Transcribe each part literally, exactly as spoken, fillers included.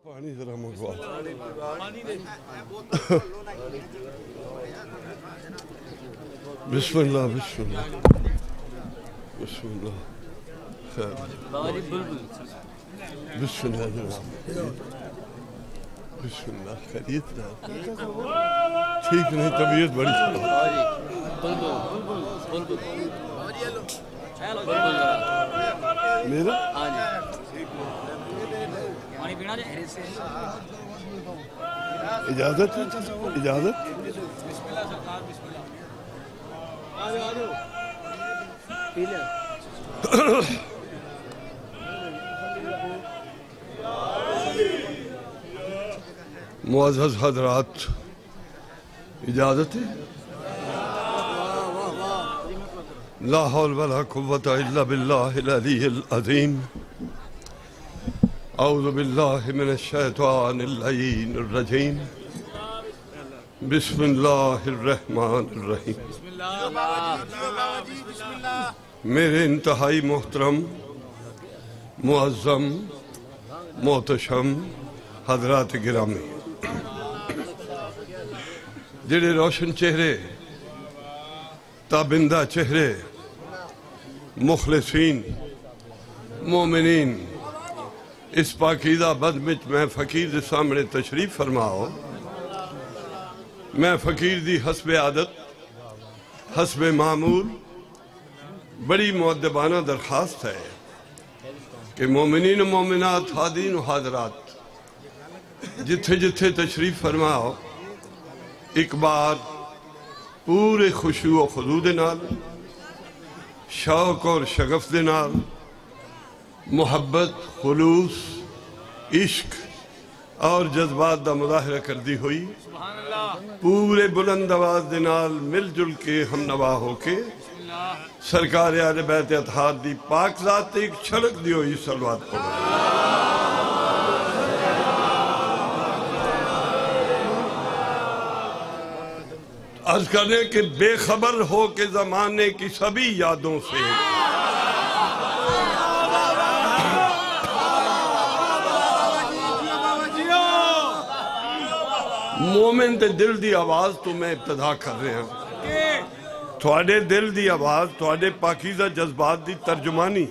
پانی ذرا منگوا بسم اللہ بسم اللہ بسم اللہ خیر بسم اللہ جناب بسم اللہ خیریت جناب ٹھیک نہیں طبیعت بڑی میرا اجازت اجازت معزز حضرات اجازت ہے لا حول ولا قوة الا باللہ العلی العظیم اعوذ باللہ من الشیطان اللعین الرجیم بسم اللہ الرحمن الرحیم میرے انتہائی محترم معظم محتشم حضرات گرامی جڑے روشن چہرے تابندہ چہرے مخلصین مومنین اس پاکیزہ بدمچ میں فقیر دے سامنے تشریف فرماؤ میں فقیر دی حسب عادت حسب معمول بڑی مؤدبانہ درخواست ہے کہ مومنین و مومنات حاضرین و حاضرات جتھے جتھے تشریف فرماؤ ایک بار پورے خشوع و خضوع دے نال شوق اور شغف دے نال محبت خلوص عشق اور جذبات دا مظاہرہ کر دی ہوئی پورے بلند آواز دے نال مل جل کے ہم نوا ہو کے سرکار اہل بیت اطہار دی پاک ذات ایک چھلک دی ہوئی صلوات پڑھو عرض کرنے کہ بے خبر ہو کے زمانے کی سبھی یادوں سے مومن تے دل دی آواز تو میں ابتدا کر رہے ہیں تھوڑے دل دی آواز تھوڑے پاکیزہ جذبات دی ترجمانی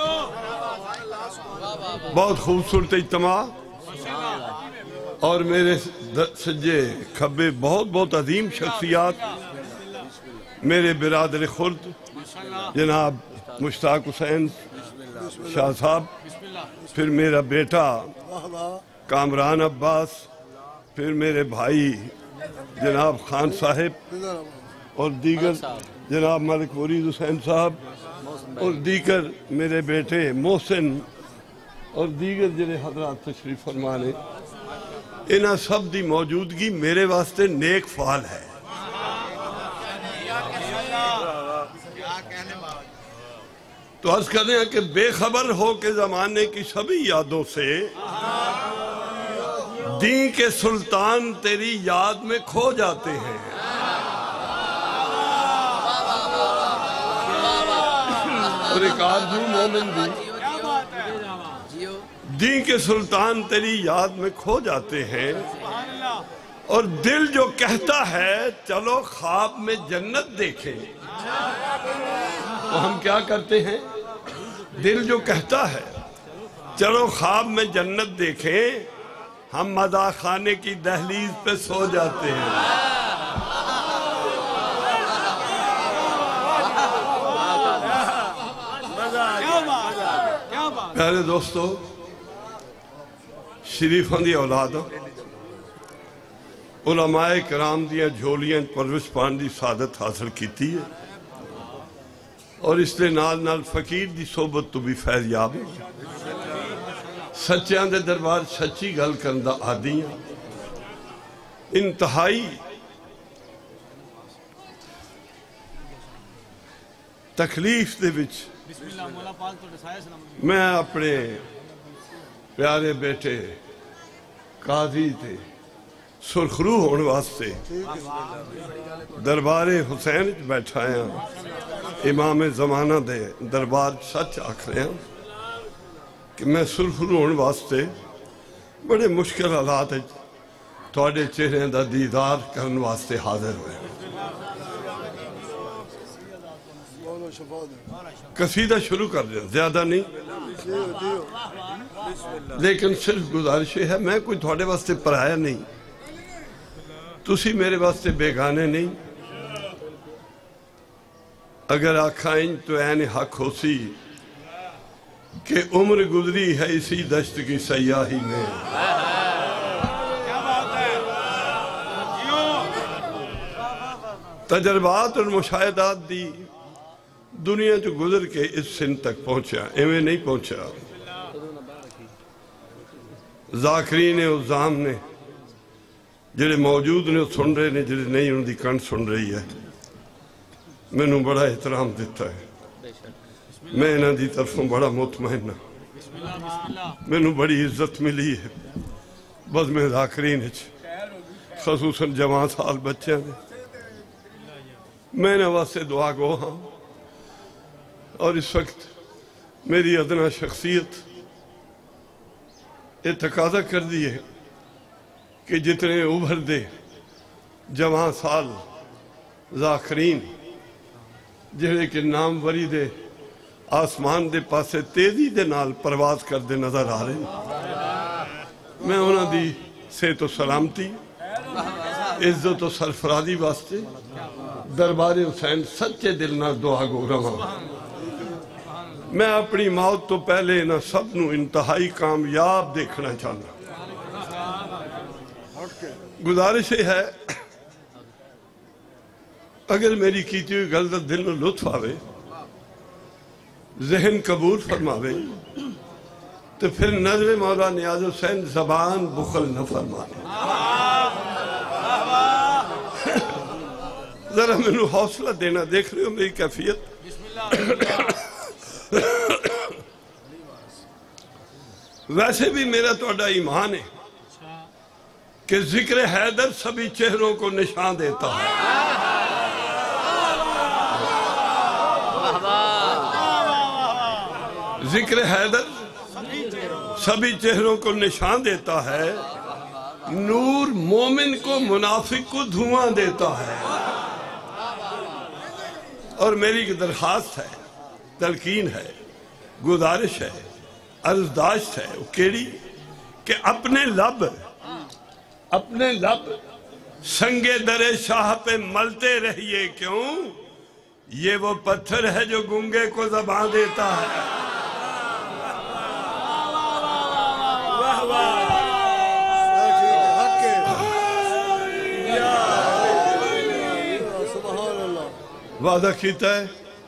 بہت خوبصورت اجتماع اور میرے سجے کھبے بہت بہت عظیم شخصیات میرے برادر خرد جناب مشتاق حسین شاہ صاحب پھر میرا بیٹا کامران عباس پھر میرے بھائی جناب خان صاحب اور دیگر جناب ملک مرید حسین صاحب اور دیگر میرے بیٹے محسن اور دیگر جنہیں حضرات تشریف فرمانے انہاں سب دی موجودگی میرے واسطے نیک فعال ہے تو عرض کرنے ہیں کہ بے خبر ہو کے زمانے کی سبھی یادوں سے دین کے سلطان تیری یاد میں کھو جاتے ہیں اور ایک آرزو مومن بھی دین کے سلطان تیری یاد میں کھو جاتے ہیں اور دل جو کہتا ہے چلو خواب میں جنت دیکھیں تو ہم کیا کرتے ہیں دل جو کہتا ہے چلو خواب میں جنت دیکھیں ہم مزاح خانے کی دہلیز پہ سو جاتے ہیں پیارے دوستو شریفاں دی اولاد علماء کرام دیاں جھولیاں پرورش پان دی سعادت حاصل کیتی ہے اور اس لئے نال نال فقیر دی صحبت تو بھی فیض یاب ہے سچیاں دے دربار سچی گل کرندہ آدیاں انتہائی تکلیف دے وچ میں اپنے پیارے بیٹے قاضی تے سرخرو ہونے واسطے دربار حسین بیٹھا ہیں امام زمانہ دے دربار سچ آکھ رہے ہیں کہ میں سرخرو ہونے واسطے بڑے مشکل حالات ہے تھوڑے چہرے دا دیدار کرن واسطے حاضر ہوئے قصیدہ شروع کر دیں زیادہ نہیں لیکن صرف گزارش ہے میں کوئی تھوڑے واسطے پرایا نہیں تسی میرے واسطے بیگانے نہیں اگر آکھائیں تو این حق ہو سی کہ عمر گزری ہے اسی دشت کی سیاہی میں تجربات اور مشاہدات دی دنیا جو گزر کے اس سن تک پہنچا ایویں نہیں پہنچا ذاکرین عظام نے جڑے موجود نے سن رہے نے جڑے نہیں ان دی کن سن رہی ہے میں نے بڑا احترام دیتا ہے میں انہاں دی طرفوں بڑا مطمئن ہوں میں نے بڑی عزت ملی ہے بس میں ذاکرین خصوصاً جوان سال بچے نے میں نے واسطے دعا گو ہاں اور اس وقت میری ادنا شخصیت یہ تقاضا کر دی ہے کہ جتنے ابھر دے جوان سال ذاکرین جہے کہ نام وری دے آسمان دے پاسے تیزی دے نال پرواز کر دے نظر آ رہے ہیں میں انہاں دی صحت و سلامتی عزت و سرفرازی واسطے دربار حسین سچے دل نہ دعا گو رہا میں اپنی موت تو پہلے نہ سب نو انتہائی کامیاب دیکھنا چاہنا گزارش ہے اگر میری کیتی ہوئی غلط دل میں لطف آوے ذہن قبول فرماوے تو پھر نظر مولا نیاز حسین زبان بخل نہ فرمانے ذرا میں نے حوصلہ دینا دیکھ رہے ہو میری کیفیت ویسے بھی میرا توڑا ایمان ہے کہ ذکر حیدر سبھی چہروں کو نشان دیتا ہے ذکر حیدر سبھی چہروں کو نشان دیتا ہے نور مومن کو منافق کو دھواں دیتا ہے اور میری درخواست ہے تلقین ہے گزارش ہے عرضداشت ہے وہ کیڑی کہ اپنے لب اپنے لب سنگ در شاہ پہ ملتے رہیے کیوں یہ وہ پتھر ہے جو گنگے کو زبان دیتا ہے وعدہ کیتا ہے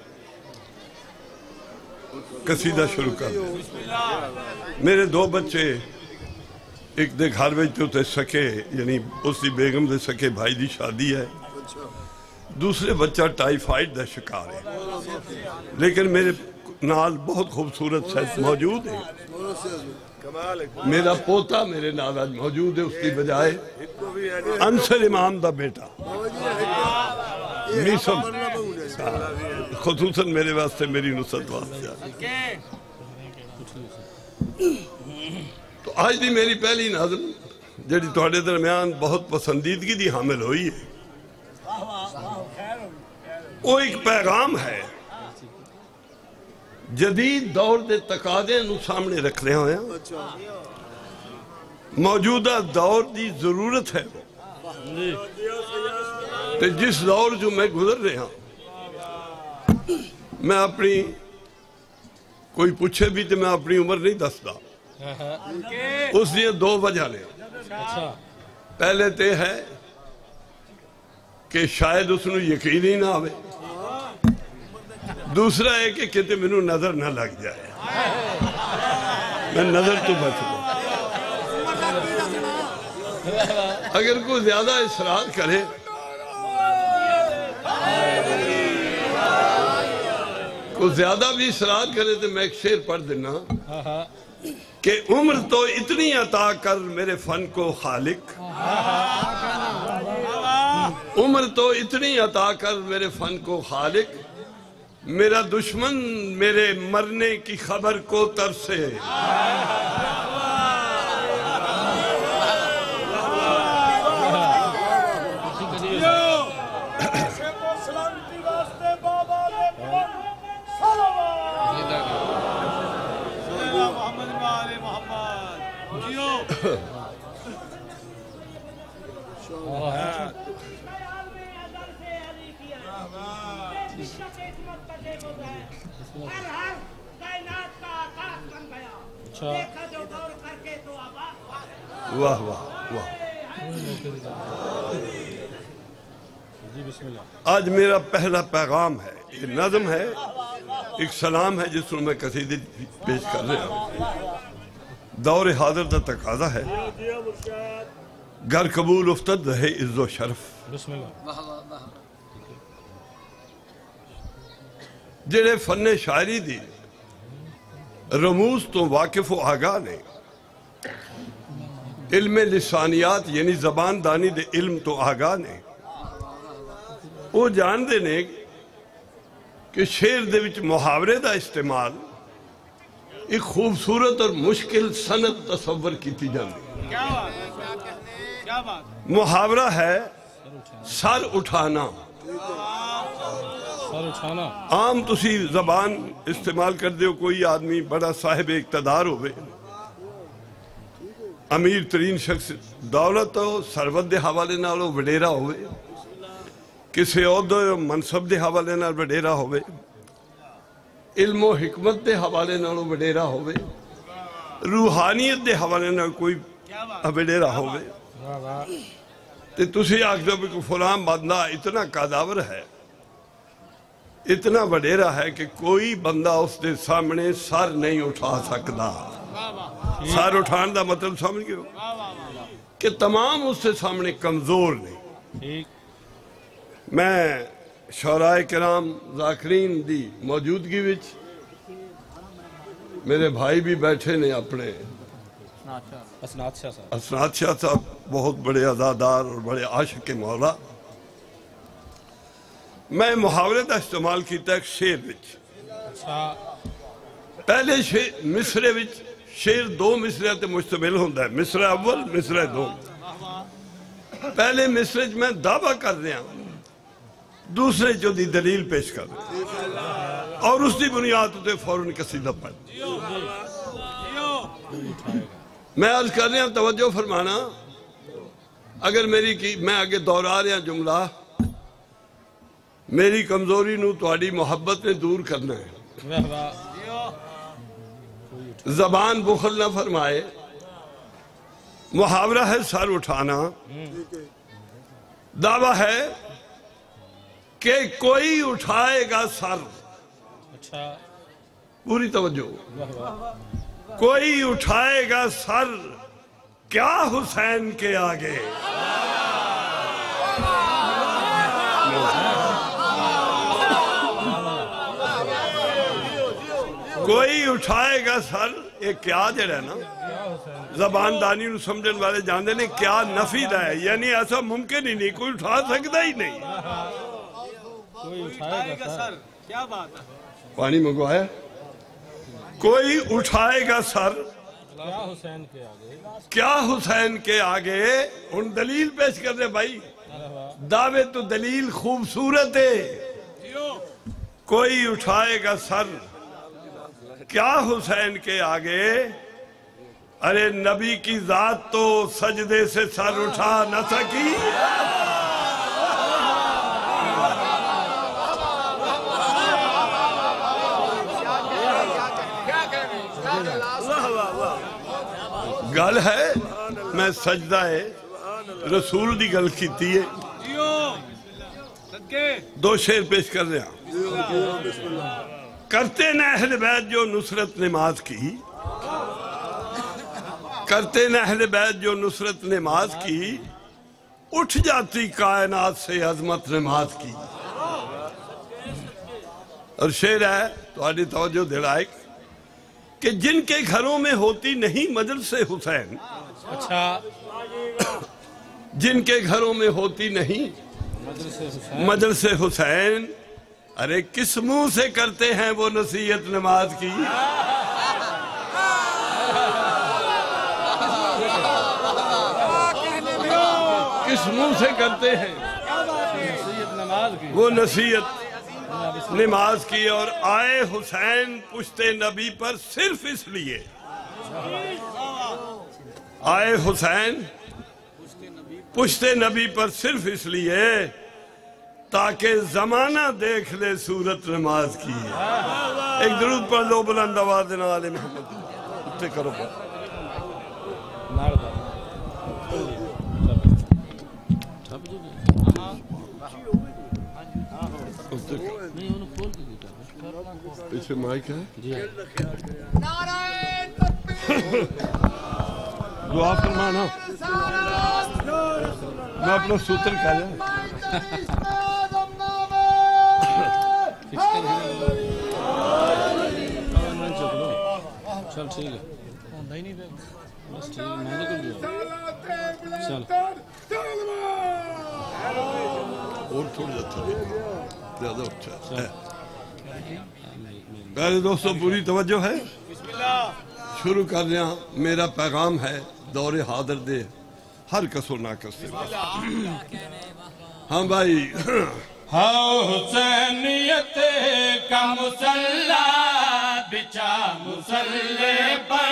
قصیدہ شروع کر دیں میرے دو بچے ایک دے گھر میں تے سکے یعنی اس دی بیگم دے سکے بھائی دی شادی ہے دوسرے بچہ ٹائیفائیڈ دا شکار ہے لیکن میرے نال بہت خوبصورت سیٹ موجود ہے میرا پوتا میرے نال آج موجود ہے اس کی بجائے انصر امام دا بیٹا میسم خصوصاً میرے واسطے میری نصرت واسطے تو آج دی میری پہلی نظم جڑی توڑے درمیان بہت پسندیدگی دی حامل ہوئی ہے وہ ایک پیغام ہے جدید دور دے تقاضے نو سامنے رکھ رہے ہیں موجودہ دور دی ضرورت ہے تو جس دور جو میں گزر رہے ہوں میں اپنی کوئی پوچھے بھی تو میں اپنی عمر نہیں دستا اس لیے دو وجہ لے پہلے تے ہے کہ شاید اس نے یقین ہی نہ آوے دوسرا ہے کہ کہتے میں نے نظر نہ لگ جائے میں نظر تو بچ لوں اگر کوئی زیادہ اصرار کرے کوئی زیادہ بھی اصرار کرے تو میں ایک شعر پڑھ دینا کہ عمر تو اتنی عطا کر میرے فن کو خالق عمر تو اتنی عطا کر میرے فن کو خالق میرا دشمن میرے مرنے کی خبر کو ترسے واہ واہ واہ. آج میرا پہلا پیغام ہے، یہ نظم ہے، ایک سلام ہے جس میں میں قصیدے پیش کر رہا ہوں. دور حاضر دا تقاضا ہے، گر قبول افتد رہے عز و شرف. جڑے فن شاعری دی رموز تو واقف و آگاہ نے، علم لسانیات یعنی زبان دانی دے علم تو آگاہ نے، وہ جان دے نے کہ شعر دے وچ محاورے دا استعمال ایک خوبصورت اور مشکل سند تصور کیتی جاندی. محاورہ ہے سر اٹھانا. عام تسی زبان استعمال کر دیو، کوئی آدمی بڑا صاحب اقتدار ہوئے، امیر ترین شخص، دولت ہو، ثروت دے حوالے نالو وڈیرا ہوئے، کسی عہدے و منصب دے حوالے نال وڈیرا ہوئے، علم و حکمت دے حوالے نالو وڈیرا ہوئے، روحانیت دے حوالے نال کوئی وڈیرا ہوئے، تے تسی آکھ دو کہ فلاں بندہ اتنا قاداور ہے، اتنا وڈیرا ہے کہ کوئی بندہ اس دے سامنے سر نہیں اٹھا سکتا. سر اٹھان دا مطلب سمجھ گئے ہو کہ تمام اس سے سامنے کمزور نہیں. میں شعراء کرام ذاکرین دی موجودگی وچ میرے بھائی بھی بیٹھے نے اپنے اسناد شاہ صاحب، بہت بڑے عزادار اور بڑے عاشق مولا. میں محاورے دا استعمال کیتا ایک شعر وچ. پہلے مصرے وچ شعر دو مصرے تے مشتمل ہوندہ ہے، مصرے اول مصرے دو. پہلے مصرے میں دعویٰ کر دیا، دوسرے جو دی دلیل پیش کر دیا اور اس دی بنیاد تے فوراً قصیدہ پڑھ. میں عرض کر رہا ہوں، توجہ فرمانا. اگر میری کی میں آگے دہرا رہا جملہ، میری کمزوری نو تہاڈی محبت نے دور کرنا ہے. زبان بخل نہ فرمائے. محاورہ ہے سر اٹھانا. دعویٰ ہے کہ کوئی اٹھائے گا سر. پوری توجہ. کوئی اٹھائے گا سر کیا حسین کے آگے. کوئی اٹھائے گا سر، یہ کیا جڑا ہے نا، زبان دانی نو سمجھن والے جاندے نے کیا نفی دا ہے، یعنی ایسا ممکن ہی نہیں، کوئی اٹھا سکتا ہی نہیں. کوئی اٹھائے گا سر، کیا بات ہے، پانی منگوایا. کوئی اٹھائے گا سر کیا حسین کے آگے. کیا حسین کے آگے. ان دلیل پیش کر دے بھائی. دعوے تو دلیل خوبصورت ہے. کوئی اٹھائے گا سر کیا حسین کے آگے. ارے نبی کی ذات تو سجدے سے سر اٹھا نہ سکی. گل ہے میں سجدہ ہے رسول دی گل کیتی ہے. دو شعر پیش کر رہا. کرتے نہ اہل بیت جو نصرت نماز کی، کرتے نہ اہل بیت جو نصرت نماز کی، اٹھ جاتی کائنات سے عظمت نماز کی. اور شعر ہے تو آدھی توجہ دلائق کہ جن کے گھروں میں ہوتی نہیں مجلس حسین. اچھا. جن کے گھروں میں ہوتی نہیں مجلس حسین، ارے کس منہ سے کرتے ہیں وہ نصیحت نماز کی. کس منہ سے کرتے ہیں وہ نصیحت نماز کی. اور آئے حسین پشت نبی پر صرف اس لیے آئے حسین پشت نبی پر صرف اس لیے تاکہ زمانہ دیکھ لے صورت نماز کی ہے۔ ایک درود پڑھ لو بلند آواز دینا آل محمد اتنے کرو پڑھ پیچھے مائک ہے دعا فرمانا میں اپنا سوتر کہہ جائے چل ٹھیک ہے بس ٹھیک ہے میں نے کر دیا چل اور تھوڑا جاتا ہے زیادہ اچھا ہے پہلے دوستوں پوری توجہ ہے شروع کر رہے ہیں میرا پیغام ہے دور حاضر دے ہر کسر ناکس سے ہاں بھائی ہاں حسینیت کا مسلح بچا مسلح پر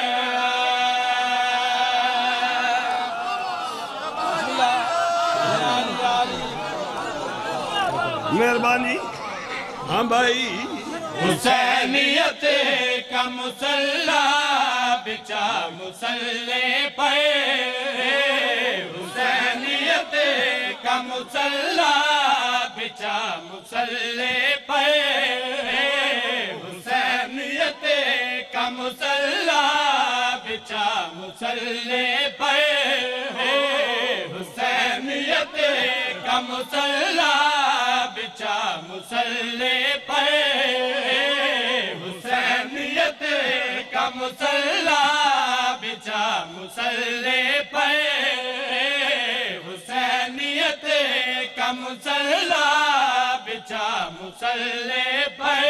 مہربانی ہاں بھائی حسینیت کا مسلح بچا مسلح پر حسینیت کا مسلح بچا مسلح پر حسینیت کا مسلح بچا مسلح پر حسینیت کا مسلح بچا مسلح پر حسینیت کا مسلح بچا مسلح پر حسینیت کا مسلح بچا مسلح پر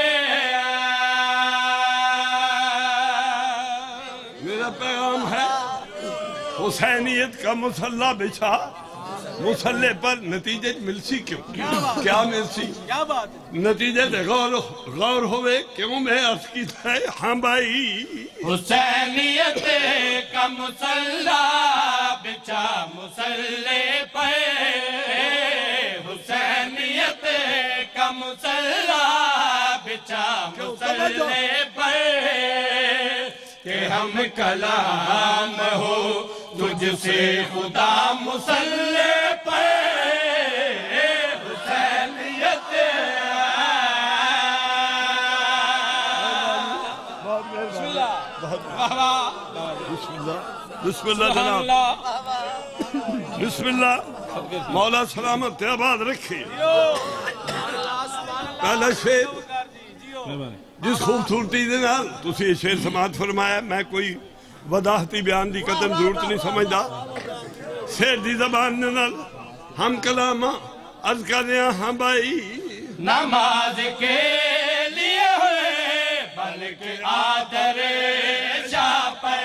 میرا پیغام ہے حسینیت کا مسلح بچھا مسلح پر نتیجے ملسی کیوں کیا ملسی نتیجے غور غور ہوئے کیوں میں عرض کی تھے ہاں بھائی حسینیت کا مسلح بچا مسلح پر حسینیت کا مسلح بچا مسلح پر کہ ہم کلام ہو تجھ سے خدا مسلح پر حسینیت بسم اللہ بسم اللہ جناب بسم اللہ مولا سلامت آباد رکھے پہلا شیر جس خوبصورتی دے نال تسی یہ شیر سماعت فرمایا میں کوئی وضاحتی بیان دی قدم ضرورت نہیں سمجھدا شیر دی زبان دے نال ہم کلام عرض کر رہے ہیں ہاں بھائی نماز کے لیے ہوئے بلکہ آدر شاہ پر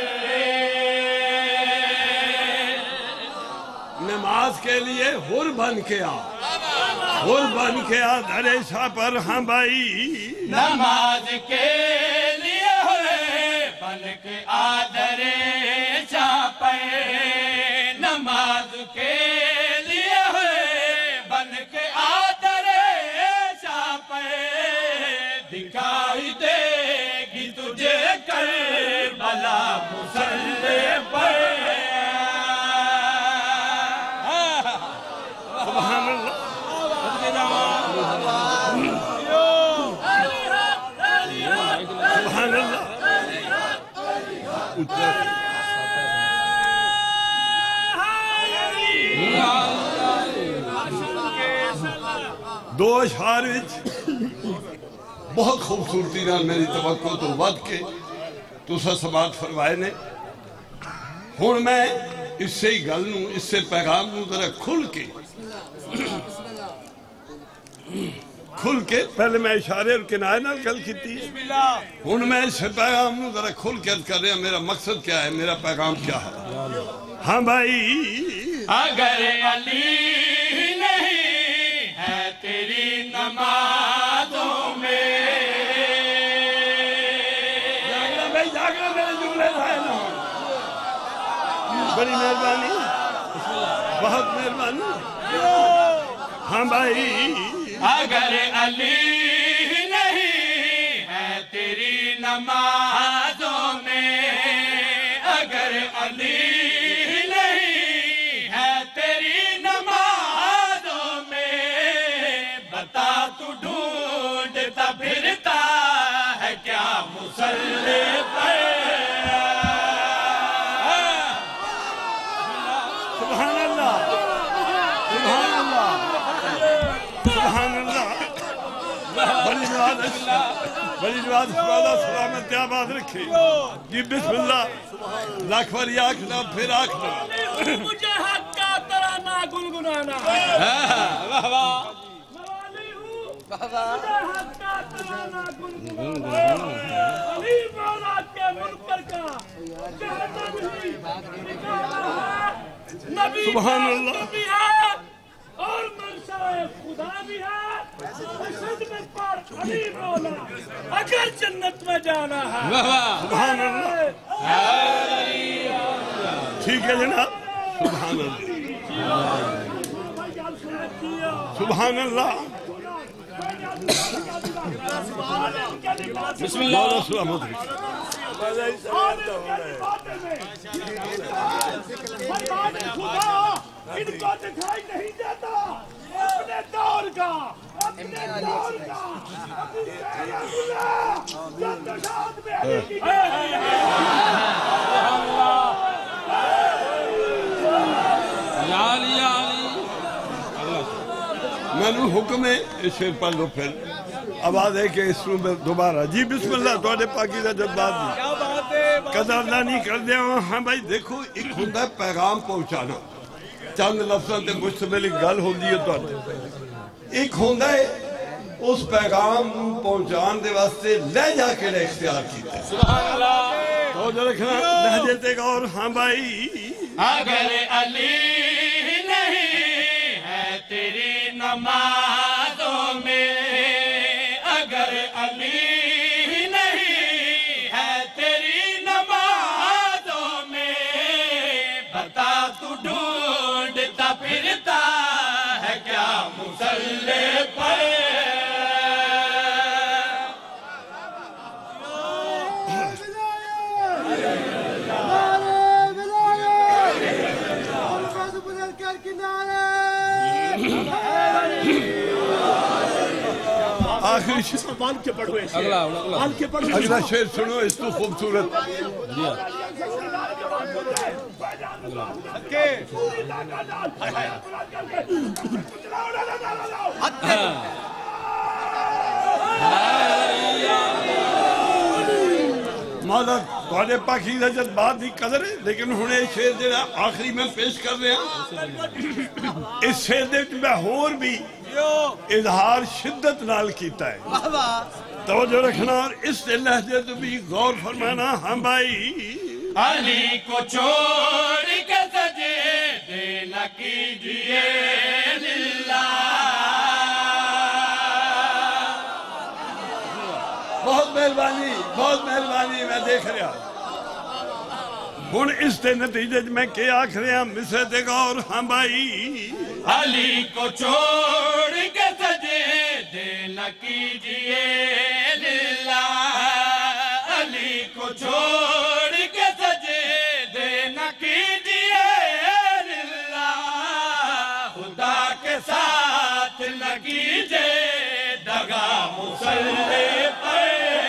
نماز کے لیے حر بن کے آ حر بن کے آ در شاہ پر ہاں بھائی نماز کے لیے ہوئے بلکہ آدر شاہ پر نماز کے لیے ہوئے بلکہ آدر شاہ پر دکھائی دے گی تجھے کربلا مسلح پر سبحان اللہ سبحان اللہ دو اشعار بہت خوبصورتی نال میری توقع تو ود کے تسا سماعت فرمائے نے ہن میں اس سے ہی گل نوں اس سے پیغام نوں ذرا کھل کے کھل کے پہلے میں اشارے اور کنائے نال گل کیتی ہن میں اس پیغام نوں ذرا کھل کے عرض کر رہا میرا مقصد کیا ہے میرا پیغام کیا ہے ہاں بھائی اگر علی نہیں ہے تیری نمازوں میں جاگرہ بھائی جاگرہ میرے جملے لائے نا بڑی مہربانی بہت مہربانی ہاں بھائی اگر علی نہیں ہے تیری نمازوں میں اگر علی نہیں ہے تیری نمازوں میں بتا تو ڈھونڈتا پھرتا ہے کیا مصلی پر سبحان اللہ سبحان اللہ سبحان اللہ بڑی نواز بڑی نواز خدا سلامت آباد رکھے جی بسم اللہ لاکھ باری آکھنا پھر آکھنا مجھے حق کا ترانہ گنگنانا واہ واہ موالی ہوں مجھے حق کا ترانہ گنگنانا علی مولا کے منکر کا جہنم ہی نکالا ہے نبی سبحان کا اللہ بھی ہے اور منشاء خدا بھی ہے حسد میں پر علی مولا اگر جنت میں جانا ہے واہ واہ سبحان اللہ ٹھیک ہے جناب سبحان اللہ سبحان اللہ بسم اللہ مولا سلامت رکھے ان کو دکھائی نہیں دیتا اپنے دور کا اپنے دور کا اپنی جدوجہد میں علی کی یا علی یا علی میں نے حکم ہے اس شیر پڑھ لو پھر آواز ہے کہ اس روم میں دوبارہ جی بسم اللہ توڑے پاکیزہ جذبات دی قدر اللہ نہیں کر دیا ہاں بھائی دیکھو ایک ہوندہ ہے پیغام پہنچانا چند لفظاں تے مشتمل ایک گل ہوندی ہے تو ایک ہوندہ ہے اس پیغام پہنچان دے واسطے لہجہ کے لئے اختیار کیتے سبحان اللہ تو جو رکھنا لہجے تے گا اور ہاں بھائی اگر علی نہیں ہے تیری نمازوں میں اگر علی نہیں ہے تیری نمازوں میں بتا تو ڈھونڈتا پھرتا ہے کیا مصلی پر آخری شیر مان کے پڑھو ایسے اگلا اگلا مان کے پڑھو اگلا شیر سنو اس تو خوبصورت مولا تھوڑے پاکیزہ جذبات دی قدر ہے لیکن ہنے شیر جڑا آخری میں پیش کر رہے ہیں اس شیر دے میں اور بھی اظہار شدت نال کیتا ہے توجہ رکھنا اور اس لہجے تو بھی غور فرمانا ہم بھائی علی کو چھوڑ کے سجدے نہ کیجئے للہ بہت مہربانی بہت مہربانی میں دیکھ رہا ہن اس تے نتیجے میں کیا آکھ رہے ہیں مصرے تے غور ہم بھائی علی کو چھوڑ کے سجدے نہ کیجئے للہ علی کو چھوڑ کے سجدے نہ کیجئے للہ خدا کے ساتھ نہ کیجئے دغا مصلی پر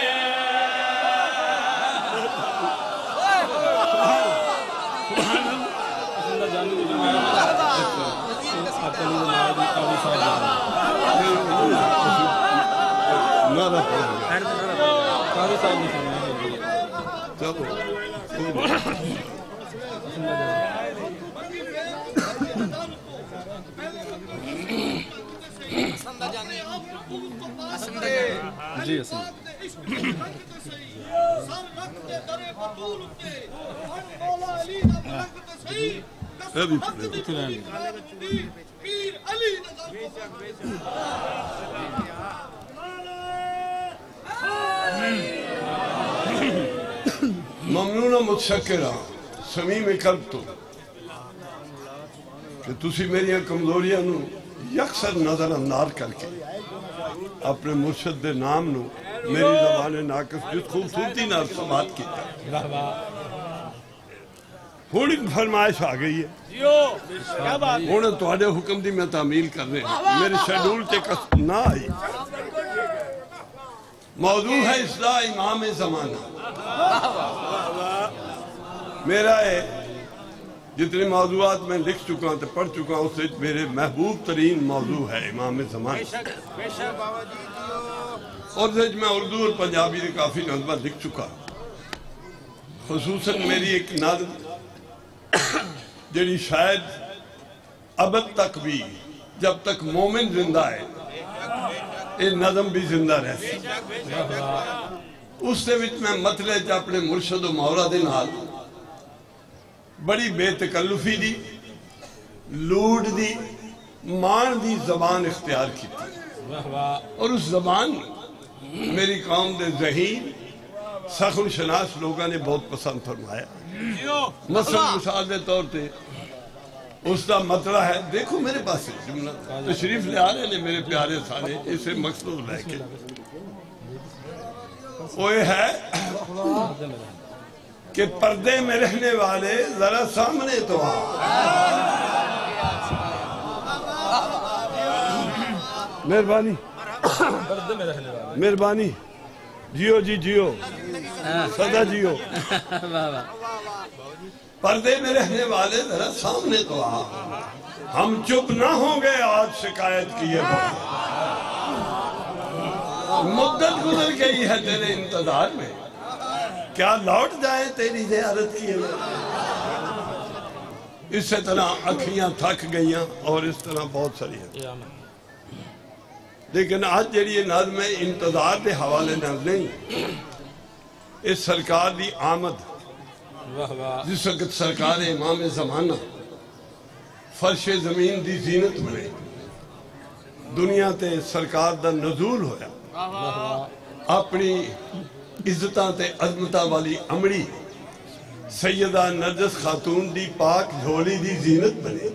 جی حسن ممنون متشکرہ سمیم قلب تو کہ تسی میری کمزوریاں نو یکسر نظر اندار کر کے اپنے مرشد دے نام نو میری زبان ناقص جس خوبصورتی نال سماعت کیتا تھوڑی فرمائش آ گئی ہے انہیں تواڈے حکم دی میں تعمیل کر رہے ہیں میرے شیڈول تے کس نہ آئی موضوع ہے اصلاح امام زمانہ میرا ہے جتنے موضوعات میں لکھ چکا ہوں پڑھ چکا ہوں اس سے میرے محبوب ترین موضوع ہے امام زمانہ اور میں اردو اور پنجابی نے کافی نظمہ لکھ چکا خصوصاً میری ایک نظم جڑی شاید ابد تک بھی جب تک مومن زندہ ہے یہ نظم بھی زندہ رہتی اس سے وچ میں مطلب اپنے مرشد و مولا دے نال بڑی بے تکلفی دی لوڈ دی مان دی زبان اختیار کی تھی اور اس زبان میری قوم دے ذہین سخن شناس لوگاں نے بہت پسند فرمایا مثلا مثال دے طور تے اس کا مطلب ہے دیکھو میرے پاس جملہ تشریف لے آ رہے ہیں میرے پیارے سارے اسے مقصود لے کے وہ یہ ہے کہ پردے میں رہنے والے ذرا سامنے تو آ مہربانی مہربانی جیو جی جیو سدا جیو پردے میں رہنے والے ذرا سامنے تو آ ہم چپ نہ ہوں گے آج شکایت کیے مدت گزر گئی ہے تیرے انتظار میں کیا لوٹ جائے تیری زیارت کیے اس طرح اکھیاں تھک گئیاں اور اس طرح بہت ساری ہیں لیکن آج جڑی یہ نظم ہے انتظار دے حوالے نظم نہیں اس سرکار دی آمد جس وقت سرکار امام زمانہ فرش زمین دی زینت بنے دنیا تے سرکار دا نزول ہویا اپنی عزتاں تے عظمتاں والی امڑی سیدہ نرجس خاتون دی پاک جھولی دی زینت بنے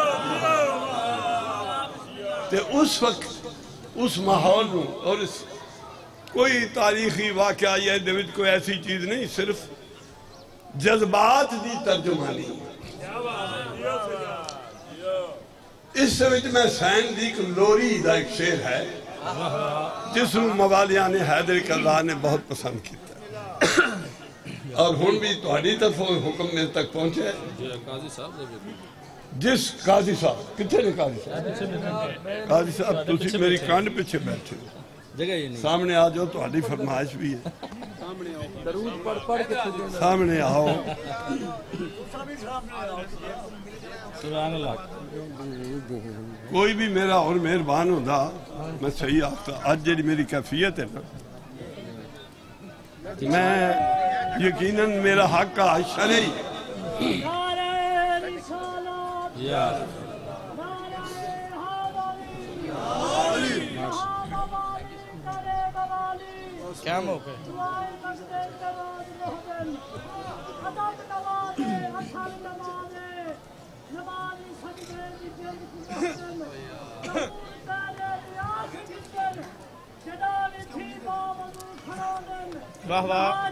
تے اس وقت اس ماحول اور اس کوئی تاریخی واقعہ یا دوید کوئی ایسی چیز نہیں صرف جذبات دی ترجمانی اس سے وچ میں سین دی لوری دا ایک شعر ہے جس نو موالیان حیدر کرزا نے بہت پسند کیتا اور ہن بھی تہاڈی طرف حکم میرے تک پہنچے جس قاضی صاحب کتنے نے قاضی صاحب قاضی صاحب تسی میری کانڈ پیچھے بیٹھے سامنے آ جاؤ تہاڈی فرمائش بھی ہے سامنے آؤ کوئی بھی میرا اور مہربان ہوتا میں صحیح آختا آج جڑی میری کیفیت ہے نا میں یقیناً میرا حق کا شرعی کیا موقع واہ واہ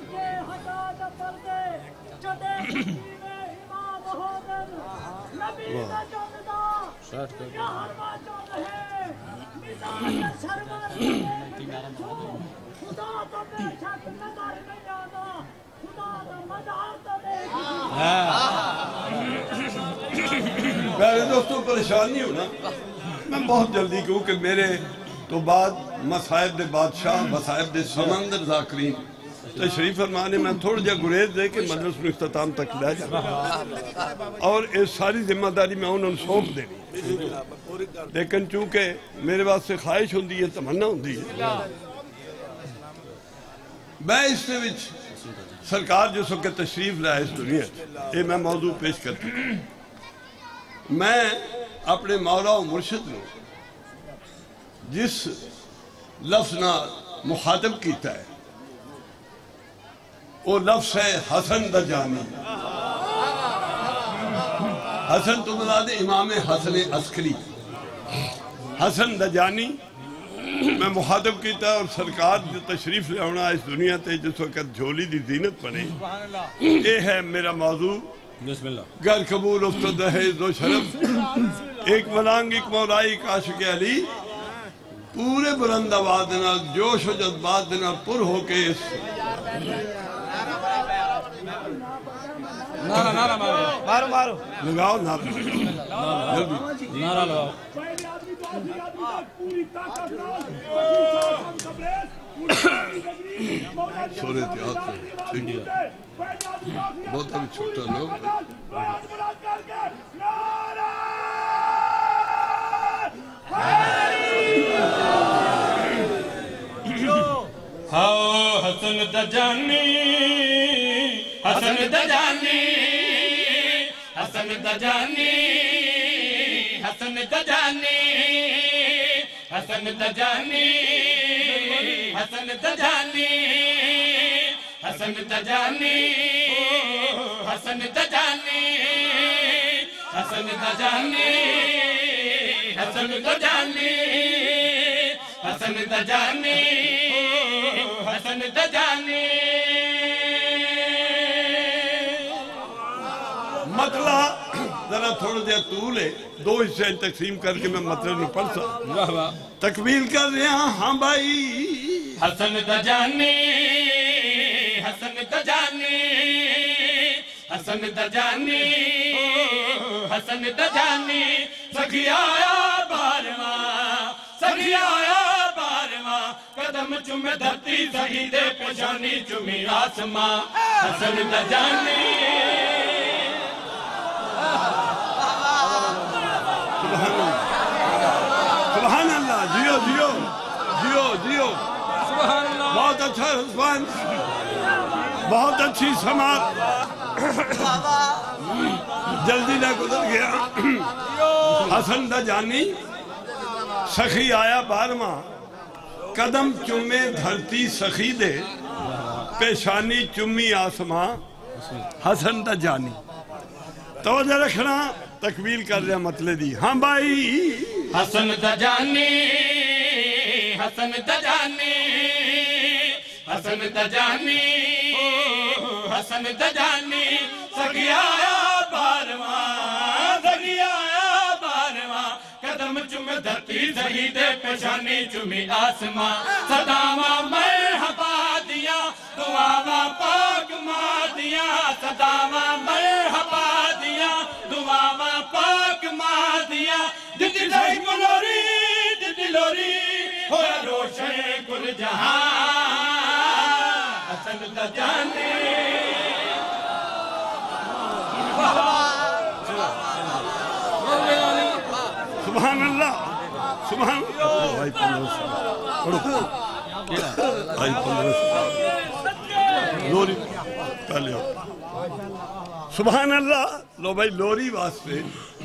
پیارے دوستوں پریشان نہیں ہونا میں بہت جلدی کہوں کہ میرے تو بعد مصائب دے بادشاہ مصائب دے سمندر ذاکرین تشریف فرمانے میں تھوڑا جا گریز دے کہ مجلس میں اختتام تک لے جانا اور اس ساری ذمہ داری میں انہوں نے سونپ دینی لیکن چونکہ میرے بات سے خواہش ہوندی ہے تمنا ہوندی ہے میں اس سے وچ سرکار جس وقت تشریف لائے اس دنیا یہ میں موضوع پیش کرتا ہوں میں اپنے مولا و مرشد نے جس لفظ نہ مخاطب کیتا ہے وہ لفظ ہے حسن دا جانی حسن تو مراد امام حسن عسکری حسن دجانی میں مخاطب کیتا اور سرکار جو تشریف لے ہونا اس دنیا تے جس وقت جھولی دی زینت بنے یہ ہے میرا موضوع بسم اللہ گر قبول افتد ہے دو شرف ایک ملانگ ایک مولائی عاشق علی پورے بلند آواز دینا جوش و جذبات دینا پر ہو کے اس نعرہ نعرہ مارو مارو لگاؤ نعرہ نعرہ لگاؤ سورے تیاد سے ٹھیک ہے بہت ابھی چھوٹا لوگ ہاؤ حسن دجانی حسن دجانی حسن دجانی حسن دجانی حسن دجانی حسن دجانی حسن دجانی حسن دجانی حسن دجانی حسن دجانی حسن دجانی حسن دجانی مطلع ذرا تھوڑا دیا طول ہے دو حصے تقسیم کر کے میں مطلع نہیں پڑھ سکتا واہ واہ تکمیل کر رہے ہیں ہاں بھائی حسن دجانی حسن دجانی حسن دجانی حسن دجانی سخی آیا بارواں سخی آیا بارواں قدم چومے دھرتی سہی دے پیشانی چومی آسماں حسن دجانی سبحان اللہ جیو جیو جیو جیو سبحان اللہ بہت اچھا رسپانس بہت اچھی سماعت جلدی نہ گزر گیا حسن دجانی سخی آیا بارواں قدم چومے دھرتی سخی دے پیشانی چمی آسماں حسن دجانی توجہ رکھنا تکمیل کر رہا مطلع دی ہاں بھائی حسن دجانی حسن دجانی حسن دجانی حسن دجانی سخی آیا بارواں سخی آیا بارواں قدم چم دھرتی سہی دے پیشانی چمی آسماں صداواں مرحبا دیا دعاواں پاک ماں دیا صداواں مرحبا دیا دعاواں پاک ماں دیا دتی لئی گلوری دتی لوری ہویا روشن کل جہاں حسن دجانی سبحان اللہ سبحان اللہ بھائی پندرہ بھائی پندرہ لوری پہلے ہو سبحان اللہ لو بھائی لوری واسطے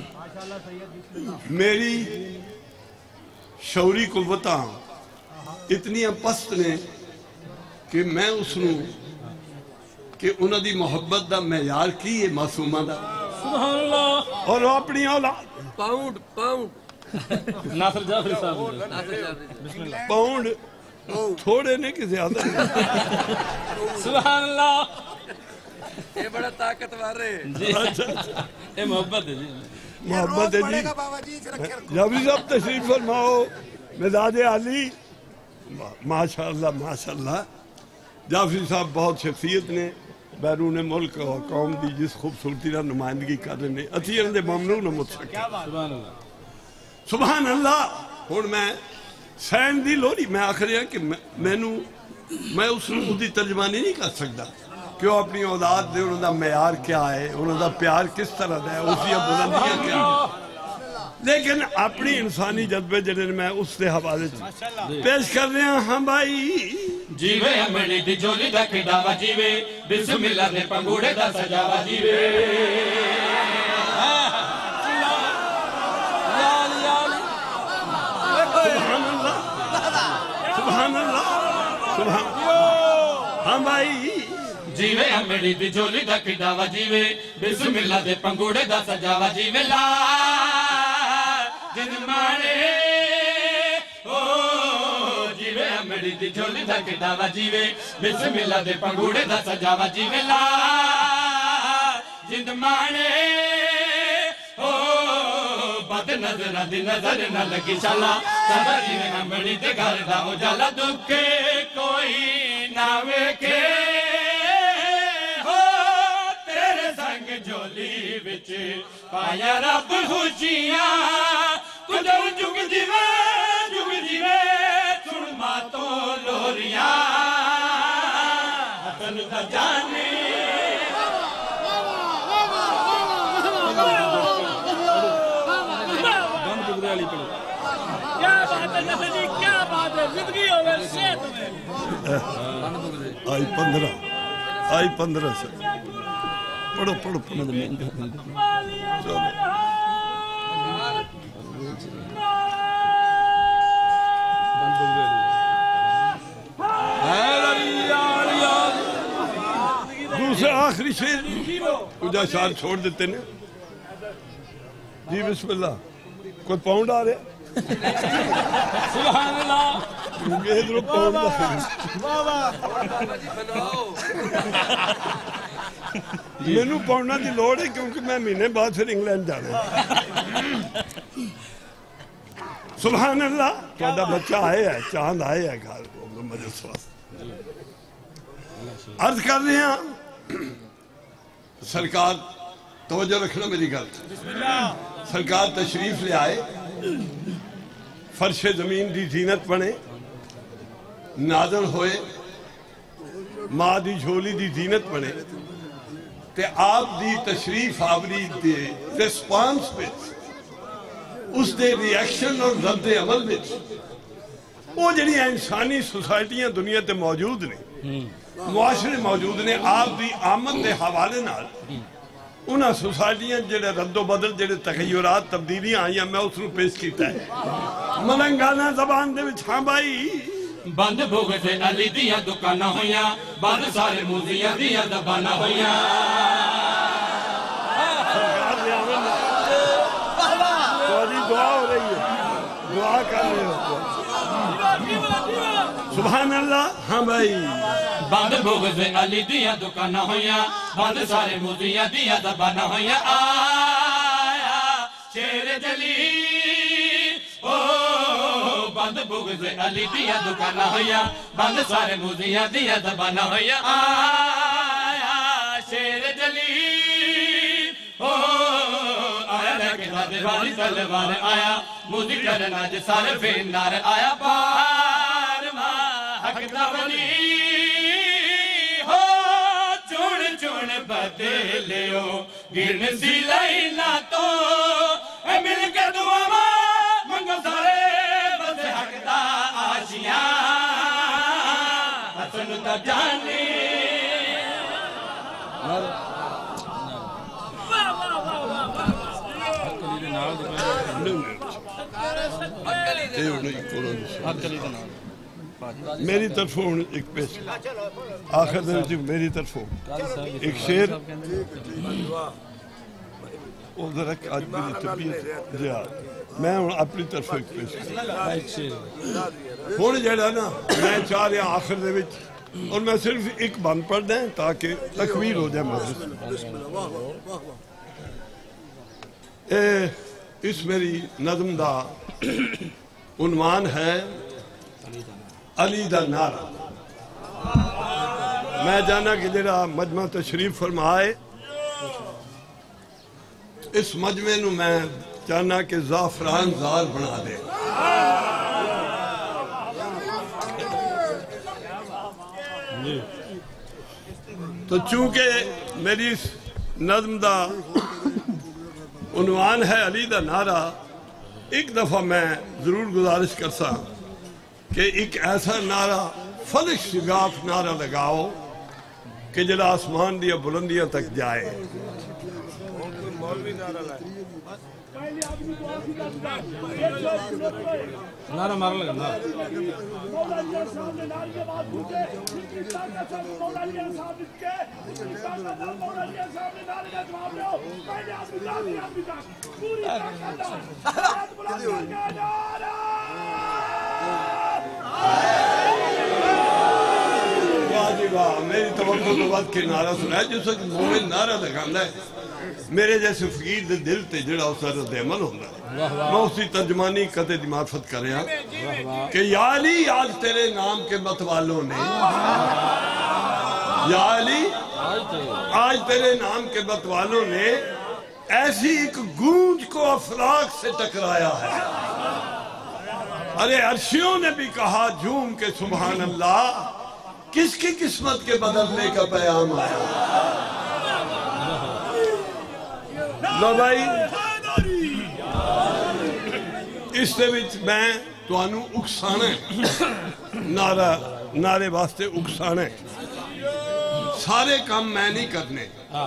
میری شعوری قوتاں اتنی پست نے کہ میں اس نو کہ انہوں دی محبت دا معیار کی ہے معصومہ دا سبحان اللہ اور وہ اپنی اولاد پاؤنڈ پاؤنڈ ناصر جعفری صاحب بسم اللہ پاؤنڈ تھوڑے نے کہ زیادہ نہیں سبحان اللہ یہ بڑا طاقتور ہے جی یہ محبت ہے جی محبت ہے جی جعفری صاحب تشریف فرماؤ مزاج عالی ماشاءاللہ ماشاءاللہ جعفری صاحب بہت شخصیت نے بیرون ملک اور قوم دی جس خوبصورتی نہ نمائندگی کر رہے ہیں اتھیر دے ممنون نہ متشکر سبحان اللہ سبحان اللہ ہن میں سین دی لوری میں آخر ہے کہ میں نو میں اس نو دی ترجمانی نہیں کر سکتا کہ وہ اپنی اولاد دے انہوں دا معیار کیا ہے انہوں دا پیار کس طرح دا ہے اس دی بلندیاں کیا ہے لیکن اپنی انسانی جذبے جنہیں میں اس دے حوالے پیش کر رہے ہیں ہاں بھائی جیوے امڑی دی جولی دا کھڑاوا جیوے بسم اللہ نے پنگوڑے دا سجاوا جیوے سبحان اللہ سبحان اللہ سبحان ہاں بھائی جیوے امڑی دی جولی دا کڈاوا جیوے بسم اللہ دے پنگوڑے دا سجاوا جیوے لا جن مانے او جیوے امڑی دی جولی دا کڈاوا جیوے بسم اللہ دے پنگوڑے دا سجاوا جیوے لا جن مانے او بد نظر دی نظر نہ لگی شالا سبا جیوے امڑی دے گھر دا اجالا دکھے کوئی نہ ویکھے جولی وچ پایا رب خوشیاں کدھر جگ جیوے جگ جیوے سن ماتوں لوریاں حسن دا جانے کیا بات ہے نفر جی کیا بات ہے زندگی ہوئے صحت میں آئی پندرہ آئی پندرہ سے پڑھو پڑھو پڑھو دوسرا آخری شیر کچھ اشعار چھوڑ دیتے ہیں جی بسم اللہ کوئی پاؤنڈ آ رہے سبحان اللہ کیونکہ ادھر پاؤنڈ آ رہے میں نو پاؤنڈا دی لوڑ ہے کیونکہ میں مہینے بعد پھر انگلینڈ جانا ہے سبحان اللہ تھوڑا بچہ آئے ہے چاند آئے ہے گھر مجلس واسطے عرض کر رہے ہیں سرکار توجہ رکھنا میری گل سرکار تشریف لے آئے فرش زمین دی زینت بنے نازل ہوئے ماں دی جھولی دی زینت بنے تے آپ دی تشریف آوری دے ریسپانس وچ اس دے ریاکشن اور رد عمل وچ وہ جڑی انسانی سوسائٹیاں دنیا تے موجود نے معاشرے موجود نے آپ دی آمد دے حوالے نال انہاں سوسائٹیاں جڑے رد و بدل جڑے تغیرات تبدیلیاں آئیاں میں اس نو پیش کیتا ہے ملنگانہ زبان دے وچ ہاں بھائی بند بھوگے سے علی دیا دکانہ ہویاں بند سارے موزیاں دیا دبانہ ہویاں دعا ہو رہی ہے دعا کر رہے ہو سبحان اللہ ہاں بھائی بند بھوگے سے علی دیا دکانہ ہویاں بند سارے موزیاں دیا دبانہ ہویاں آیا شیر جلی بند بغض علی دیا دکانہ ہویا بند سارے موزیاں دیا دبانہ ہویا آیا شیر جلی آیا لیکن رادے والی تلوار آیا موزی کرنا جی سارے فینار آیا بارما حق دا ولی چون چون بدلیو گرن سی لائنا تو مل کے دعا منگو سارے حسن دا جانے میری طرف ایک پیش آخر دن میری طرف ایک شیر وہ ذرا آج میری طبیعت زیاد میں اپنی طرف ایک پیش ہونے جڑا نا میں چاہ رہا آخر دے وچ اور میں صرف ایک بند پڑھ دیں تاکہ تکمیل ہو جائے مجلس اس میری نظم دا عنوان ہے علی دا نعرہ میں جانا کہ جڑا مجمع تشریف فرمائے اس مجمع نو میں چاہنا کہ زعفران زار بنا دے تو چونکہ میری اس نظم دا عنوان ہے علی دا نعرہ ایک دفعہ میں ضرور گزارش کرسا کہ ایک ایسا نعرہ فلک شگاف نعرہ لگاؤ کہ جڑا آسمان دیا بلندیاں تک جائے پہلے آدمی کو اور سیدھا سیدھا ایک سو چنانوے نعرہ مار لگا نا مولا علی صاحب نے نعرے کے بعد پوچھے ہندوستان کا سر مولا علی صاحب اس کے ہندوستان کا سر مولا علی صاحب نے نعرے کا جواب دو پہلے آدمی کا آدمی آدمی کا پوری طاقت آیت بلند کر کے نعرہ واہ جی واہ میری توقع تو بات کے نعرہ سنا ہے جس وقت مومن نعرہ لگانا ہے میرے جیسے فقیر دے دل تے جڑا اس رد عمل ہوتا ہے میں اسی ترجمانی قطع دی معرفت کر رہا کہ یا علی آج تیرے نام کے متوالوں نے یا علی آج تیرے نام کے متوالوں نے ایسی ایک گونج کو افلاک سے ٹکرایا ہے ارے عرشیوں نے بھی کہا جھوم کے سبحان اللہ کس کی قسمت کے بدلنے کا پیام آیا لو بھائی اس سے وچ میں تو آنو اکسانے نعرہ نعرے واسطے اکسانے سارے کام میں نہیں کرنے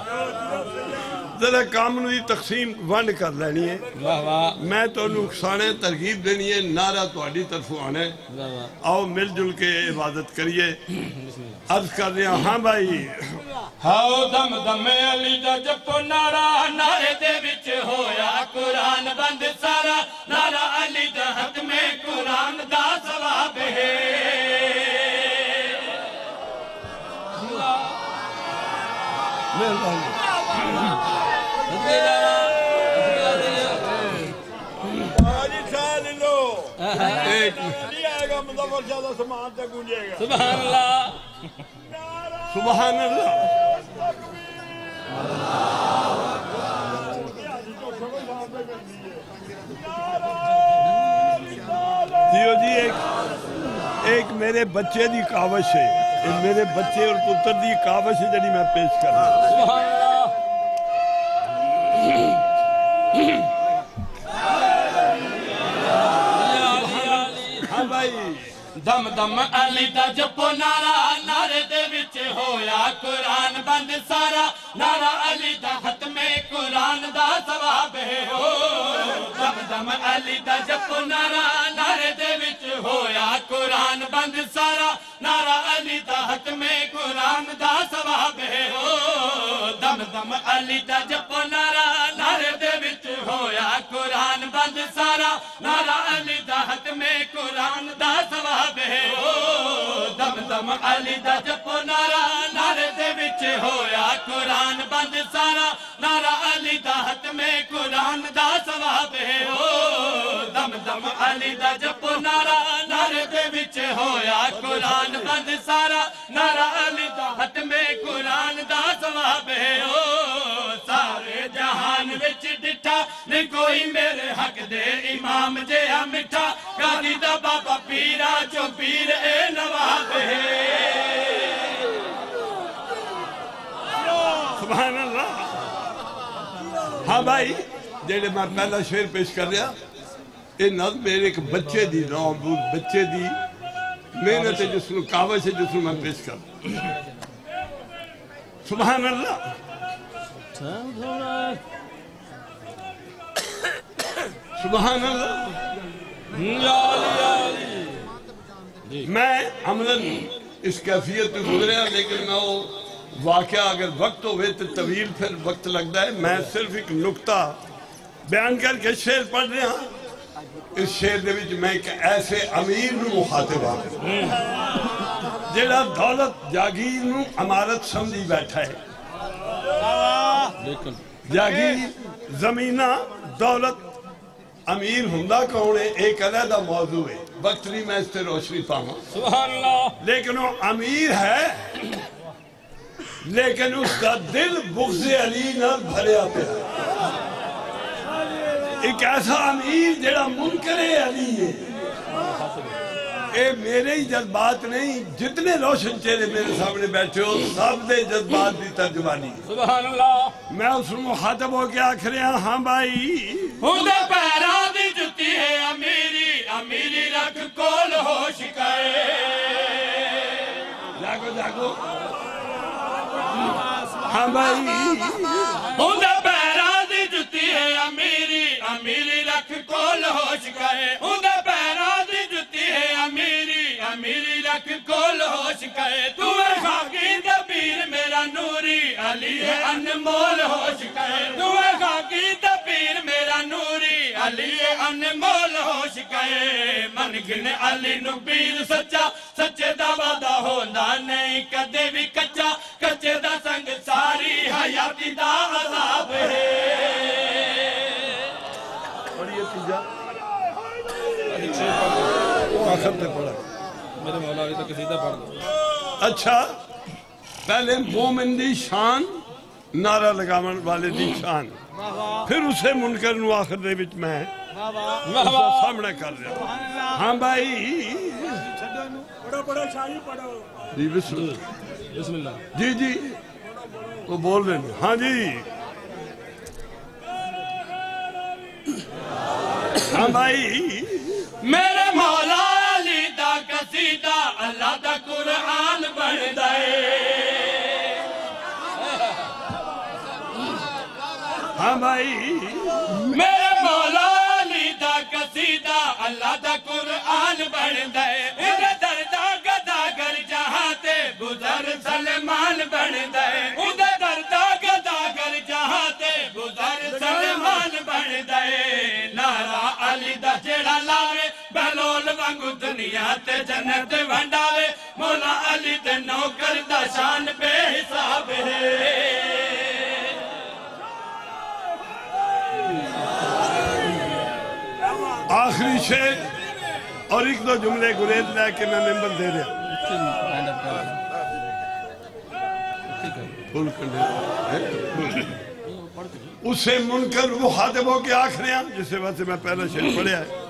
ذرا کام نوی تقسیم ونڈ کر لینی ہے میں تو نقصانے ترغیب دینی ہے نعرہ تو اڈی طرف آنے آؤ مل جل کے عبادت کریے عرض کر رہے ہیں ہاں بھائی ہاؤ دم دم علی دا جپو نعرہ نعرے دے وچ ہویا قرآن بند سارا نعرہ علی دا حق میں قرآن دا ثواب ہے آجی سال لو نہیں آئے گا مظفر شاہ دا سمان تک گونجے گا سبحان اللہ سبحان اللہ دیو جی ایک ایک میرے بچے دی کاوش ہے میرے بچے اور پتر دی کاوش ہے جنہی میں پیش کر رہا ہوں سبحان اللہ ہاں بھائی دم دم علی دا جپو نعرہ نعرے دے وچ ہویا قرآن بند سارا نعرہ علی دا حق میں قرآن دا ثواب ہے ہو دم دم علی دا جپو نعرہ نعرے دے وچ ہویا قرآن بند سارا نعرہ علی دا حق میں قرآن دا ثواب ہے ہو دم دم علی دا جپو نعرہ نعرے دے وچ ہویا قرآن بند سارا نعرہ علی دا حق میں قرآن دا ثواب ہے ہو دم دم علی دا جپو نعرہ نعرے دے وچ ہویا قرآن بند سارا نعرہ علی دا حق میں قرآن دا ثواب ہے ہو دم دم علی دا جپو نعرہ نعرے دے وچ ہویا قرآن بند سارا نعرہ علی دا حق میں قرآن دا ثواب ہے ہو سارے جہان وچ ڈٹھا نہیں کوئی میرے حق دے امام جے مٹھا قاضی دا بابا پیرا جو پیر اے نواب ہے سبحان اللہ ہاں بھائی جیڑے میں پہلا شعر پیش کر رہا یہ نظم میرے ایک بچے دی نام بچے دی محنت ہے جس نے کاوش ہے جس نے میں پیش کر سبحان اللہ سبحان اللہ میں عملاً اس کیفیت پہ گزرے ہیں لیکن میں وہ واقعہ اگر وقت ہوئے تو طویل پھر وقت لگتا ہے میں صرف ایک نکتہ بیان کر کے شعر پڑھ رہے ہیں اس شعر دے وچ میں ایک ایسے امیر نو مخاطب ہوں جیڑا دولت جاگیر نو امارت سمجھی بیٹھا ہے جاگیر زمینہ دولت امیر ہندہ کون ہے ایک علیحدہ موضوع ہے وقت نہیں میں اس سے روشنی پاؤں سبحان اللہ لیکن وہ امیر ہے لیکن اس کا دل بغض علی نہ بھریا پہ ایک ایسا امیر جڑا منکر علی ہے اے میرے ہی جذبات نہیں جتنے روشن چہرے میرے سامنے بیٹھے ہو سب دے جذبات دی ترجمانی سبحان اللہ میں اس میں مخاطب ہو کے آخر ہیں ہاں بھائی ہندے پیرا دی جتی ہے امیری امیری رکھ کول ہوش کرے جاگو جاگو ہاں بھائی ہندے پیرا دی جتی ہے امیری امیری رکھ کول ہوش کرے اندے پیران دی جتی ہے امیری امیری رکھ کول ہوش کرے تو اے خاکی دبیر میرا نوری علی ہے انمول ہوش کرے تو اے خاکی دبیر میرا نوری علی ہے انمول ہوش کرے من گن علی نو پیر سچا سچے دا وعدہ ہوندہ نہیں کدے بھی کچا کچے دا سنگ ساری حیاتی دا عذاب ہے پڑھئے تیجا آخر تے پڑھا میرے مولا علی تک قصیدہ پڑھ دو اچھا پہلے مومن دی شان نعرہ لگاون والے دی شان پھر اسے منکر نو آخر دے وچ میں اس کا سامنے کر رہا ہاں بھائی پڑھو پڑھو شاہی پڑھو جی بسم اللہ بسم اللہ جی جی وہ بول رہے ہیں ہاں جی ہاں بھائی میرے مولا علی دا قصیدہ اللہ دا قرآن بن دائے ہاں بھائی میرے مولا علی دا قصیدہ اللہ دا قرآن بن دائے ادھر دردہ گدا گر جہاں تے گزر سلمان بن دائے ادھر دردہ گدا گر جہاں تے گزر سلمان بن دائے نعرہ علی دا جیڑا لاوے بہلول وانگو دنیا تے جنت ونڈاوے مولا علی تے نوکر دا شان بے حساب ہے آخری شعر اور ایک دو جملے گریز لے کے میں ممبر دے رہا پھول کنڈے اسے منکر مخاطب ہو کے آخری ہیں جسے وقت میں پہلا شعر پڑھے آئے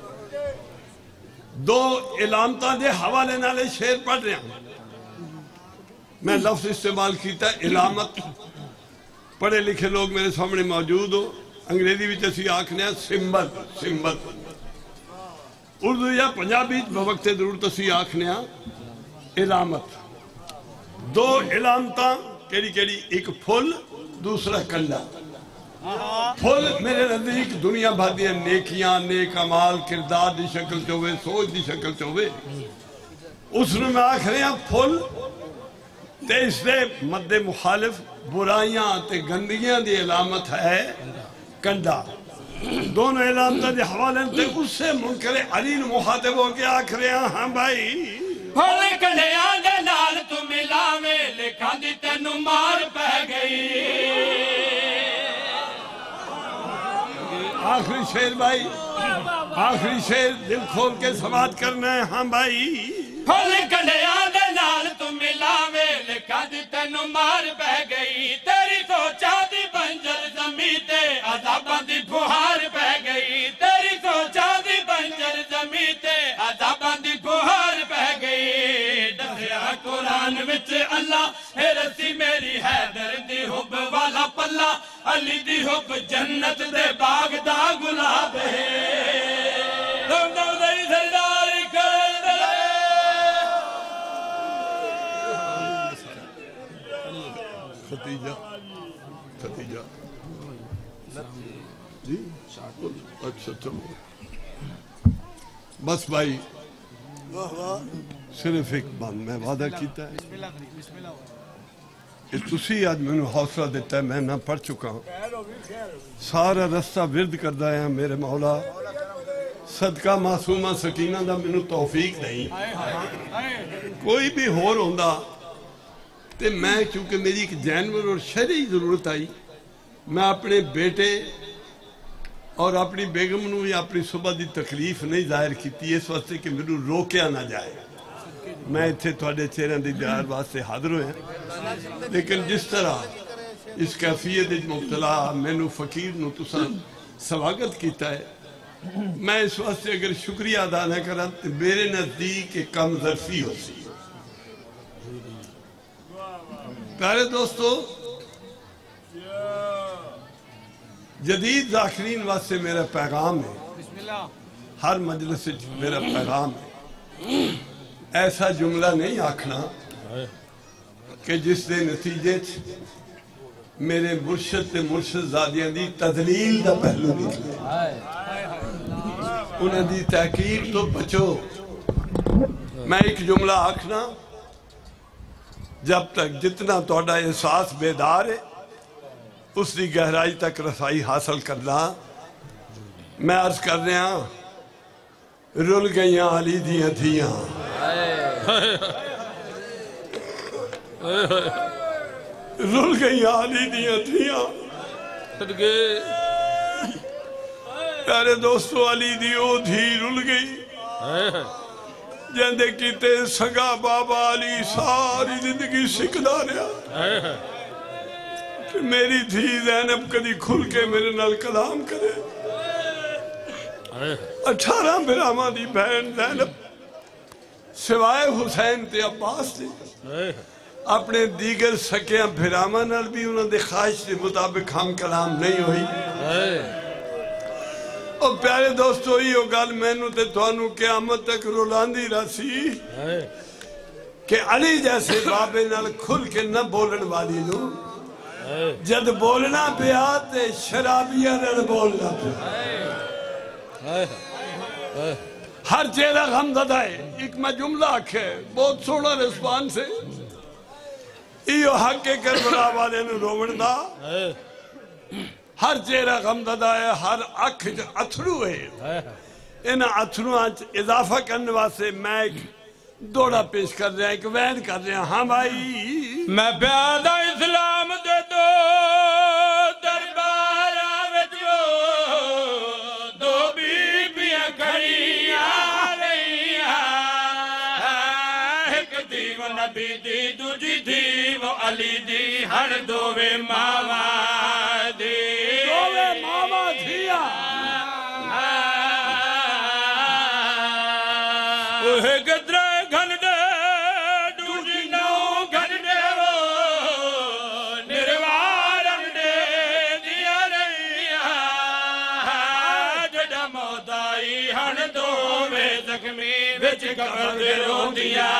دو علامتہ دے حوالے نالے شعر پڑھ رہے ہیں میں لفظ استعمال کیتا ہے علامت پڑھے لکھے لوگ میرے سامنے موجود ہو انگریزی بھی تسی آکھنے ہیں سمبل سمبل اردو یا پنجابی بوقت ضرور تسی آکھنے ہیں علامت دو علامتاں کیڑی کیڑی ایک پھول دوسرا کنڈا پھول میرے نزدیک دنیا بھر دیا نیکیاں نیک عمال کردار دی شکل چوے سوچ دی شکل چوے اس نے میں آکھنے ہیں پھول تے اس نے مد مخالف برائیاں تے گندگیاں دی علامت ہے کنڈا دونوں علامتہ دے حوالے تے اس سے منکر علی نے مخاطب ہو کے آکھ رہے ہیں ہاں بھائی پھول کنڈیاں دے نال تو ملاوے لکھاں دی تینو مار پہ گئی آخری شعر بھائی آخری شعر دل کھول کے سماعت کرنا ہے ہاں بھائی پھول کنڈیاں دے نال تو ملاوے لکھاں دی تینو مار پہ گئی تیری سوچا دی بنجر زمین تے عذاباں دی پھوہار پہ گئی تیری سوچا دی بنجر زمین تے عذاباں دی پھوہار پہ گئی دسیا قرآن وچ اللہ اے رسی میری حیدر دی حب والا پلہ علی دی حب جنت دے باغ دا گلاب ہے دم دم دائی سرداری کرن دلے ختیجہ ختیجہ جی اچھا چلو بس بھائی صرف ایک بات میں وعدہ کیتا ہے کہ تسی آج میں نے حوصلہ دیتا ہے میں نہ پڑھ چکا ہوں سارا رستہ ورد کردہ ہے میرے مولا صدقہ معصومہ سکینہ دا میں نے توفیق نہیں کوئی بھی ہور ہوندہ تے میں چونکہ میری ایک جانور اور شرعی ضرورت آئی میں اپنے بیٹے اور اپنی بیگم نو یا اپنی صبح دی تکلیف نہیں ظاہر کیتی اس واسطے کہ میرے روکیا نہ جائے میں اتھے تھوڑے چہریں دی دیار واسطے حاضر ہوئے ہیں لیکن جس طرح اس کیفیت مبتلا میں نو فقیر نو تسا سواگت کیتا ہے میں اس واسطے اگر شکریہ ادا نہ کرا تو میرے نزدیک ایک کم ظرفی ہو سی پیارے دوستو جدید ذاکرین واسطے میرا پیغام ہے ہر مجلس میرا پیغام ہے ایسا جملہ نہیں آکھنا کہ جس دے نتیجے میرے مرشد تے مرشد زادیاں دی تدلیل دا پہلو نکلے انہاں دی تحقیق تو بچو میں ایک جملہ آکھنا جب تک جتنا توڑا احساس بیدار ہے اس دی گہرائی تک رسائی حاصل کرنا میں عرض کر رہے ہیں رل گئیاں علی دیاں تھیاں رل گئیاں علی دیاں تھیاں پیارے دوستو علی دیو دھی رل گئی جندے کیتے سگا بابا علی ساری زندگی سکھدا رہا کہ میری دھی زینب کدی کھل کے میرے نال کلام کرے اٹھارہ براہماں دی بہن زینب سوائے حسین تے عباس تے اپنے دیگر سکیاں براہماں نال بھی انہوں دے خواہش کے مطابق ہم کلام نہیں ہوئی اور پیارے دوستو یہ گل مینوں تے توانوں قیامت تک رولاندی رسی کہ علی جیسے بابے نال کھل کے نہ بولن والی نو جد بولنا پیا تے شرابیاں نال بولنا پیا ہر چہرہ غمزدہ ہے ایک میں جملہ آکھے بہت سوڑا رسپان سے ایو حق کے کربلا والے نو رومن دا ہر چہرہ غمزدہ ہے ہر اکھ اتھرو ہے انہا اتھرو آج اضافہ کرنے واسے میں ایک دوڑا پیش کر رہے ہیں ایک وین کر رہے ہیں ہاں بھائی میں پیادہ اسلام دے دو دربار آویجو دو بی بیاں کھڑی آ رہی ایک دیو نبی دی دوجی دیو علی دی ہر دووے ماما دی گدرے گھن دے دوجی نو گھن دے وہ نروارن دے دیا رہیا جڑا موتائی ہن دووے زخمی وچ قبر دے رو دیا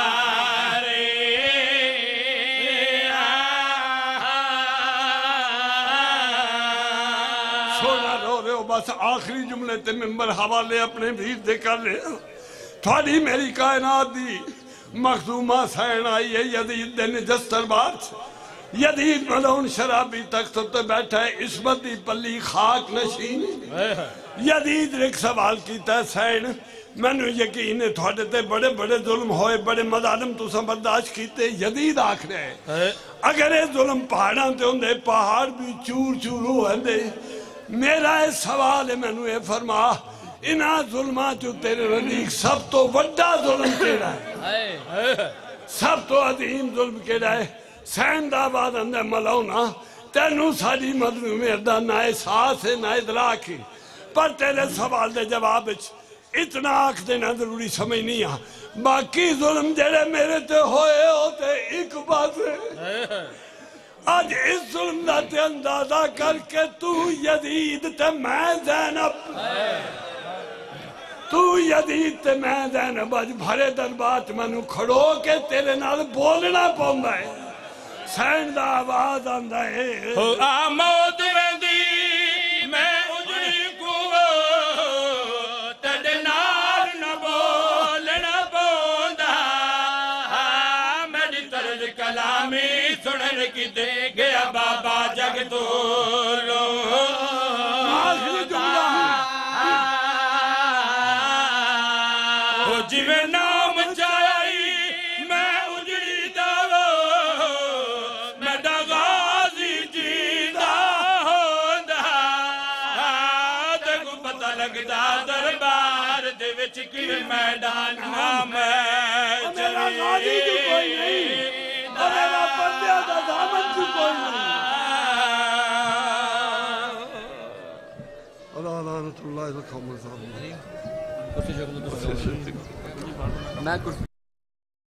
سونا رو رہے ہو بس آخری جملے تے ممبر حوالے اپنے بھیر دے کر لے تھوڑی میری کائنات دی مخدومہ سین آئی ہے یدید دے نجس دربار یدید ملون شرابی تخت تے بیٹھا ہے عصمت دی پلی خاک نشین یدید رک سوال کیتا ہے سین میں نے یقین ہے تھوڑے تے بڑے بڑے ظلم ہوئے بڑے مظالم تو سا برداشت کیتے یدید آکھ رہے ہیں اگر یہ ظلم پہاڑاں تے ہوندے پہاڑ بھی چور چور ہوندے میرا یہ سوال ہے میں نے یہ فرما انہا ظلمات جو تیرے نزدیک سب تو وڈا ظلم کیڑا ہے سب تو عظیم ظلم کیڑا ہے سین دعواد اندر ملونا تینوں ساری مظلوم اردہ نہ احساس ہے نہ ادراک ہے پر تیرے سوال دے جواب اتنا آنکھ دینا ضروری سمجھ نہیں آ باقی ظلم جڑے میرے تے ہوئے ہوتے ایک بات ہے آج اس ظلم دا تے اندازہ کر کے تو یزید تے میں زینب تو یدید تے میں زینب آج بھرے دربات منو کھڑو کے تیرے نال بولنا پوندا ہے سین دا آواز آندا ہے آمود میں دی میں اجڑی کو تیرے نال نہ بولنا پوندا میری طرز کلامی سنن کی دے گیا بابا جگ تو لو جی میں نام چاہی میں اجڑی داو میں دا غازی جیدہ ہوندا دیکھو پتہ لگدا دربار دے وچ کی میدان نام میرا غازی جو کوئی نہیں میرا بندہ دا دامن جو کوئی نہیں اللہ لعنت اللہ علیہ وسلم میں کچھ